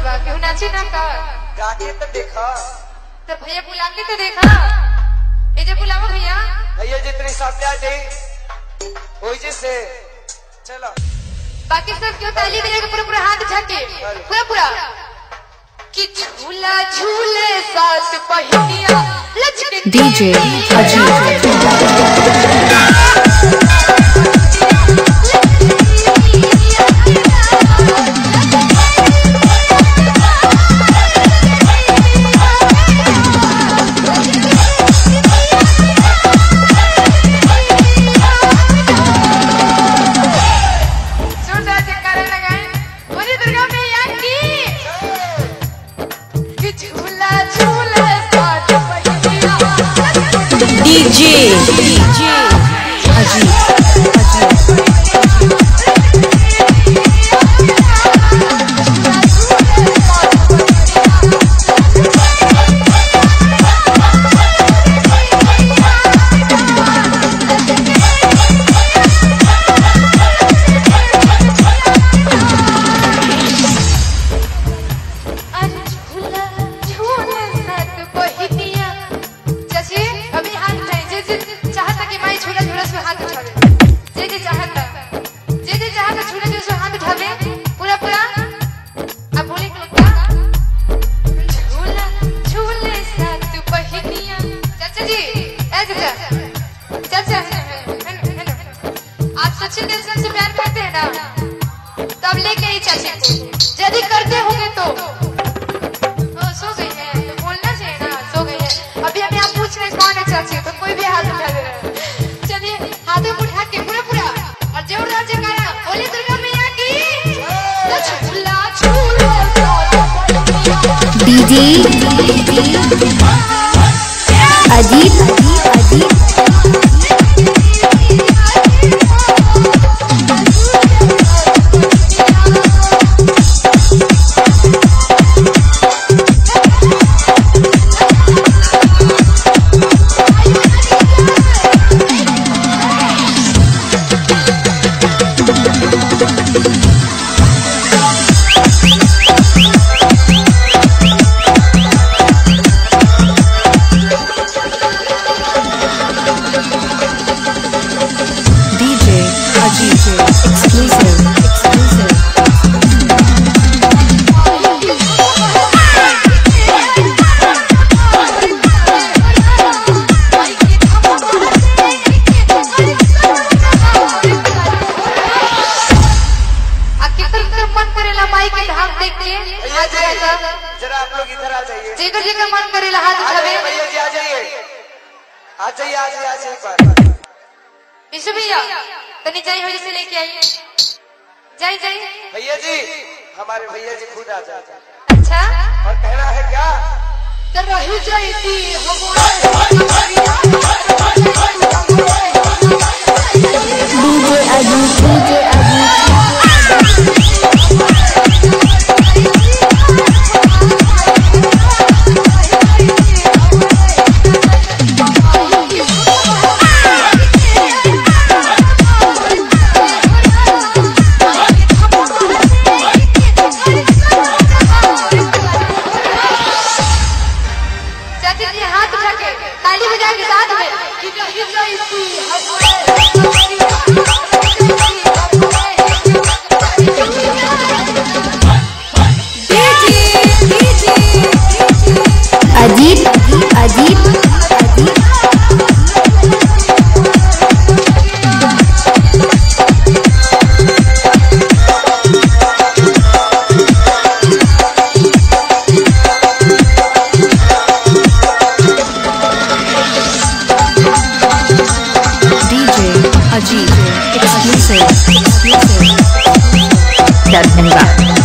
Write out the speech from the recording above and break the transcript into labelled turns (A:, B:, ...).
A: बा क्यों नाची ना का
B: गाके तो देखा
A: तो भैया बुला के तो देखा ए जे बुलाओ भैया
B: भैया जितनी सामने आ जाई होई जैसे चलो
A: बाकी सब क्यों ताली बजा के पूरा पूरा हाथ उठा के पूरा पूरा कि झूला झूले साथ पहिया लचके
C: डीजे अजीत डीजे अजीत आप सच्चे दिल से हमसे प्यार करते हैं ना तब लेके ही चाचे को यदि करते होंगे तो सो गई है तो बोलना चाहिए ना सो गई है अभी अभी आप पूछ रहे कौन है चाची तो कोई भी हाथ उठा दे रहा है चलिए हाथों को उठा के पूरा पूरा और जोरदार जयकारा बोले दुर्गा मैया की झूला झूला डीजे अजीत
B: जरा आप लोग इधर आ जाइए
A: जेकर जेकर मन करेला हाथ उठावे
B: भैया जी आ जाइए आ जाइए आ जाइए आ जाइए पर
A: विशु भैया तनी जाई हो जैसे लेके आइए जाई जाई
B: भैया जी हमारे भैया जी खुद आ जाते
A: अच्छा
B: और कहना है क्या
A: तो रही जाती
C: डीजे अजीत
A: हाथ उठा के ताली बजा के साथ में
C: अजीत अजीत exclusive. Darbhanga.